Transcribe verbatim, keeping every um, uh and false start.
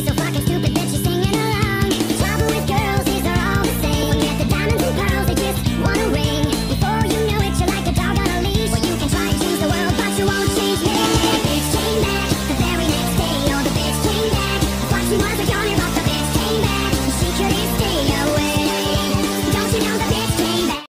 She's so fucking stupid that she's singing along. The trouble with girls is they're all the same. Forget the diamonds and pearls, they just want a ring. Before you know it, you're like a dog on a leash. Well, you can try to change the world, but you won't change me. The bitch came back the very next day. Oh, the bitch came back. I thought she was a goner, but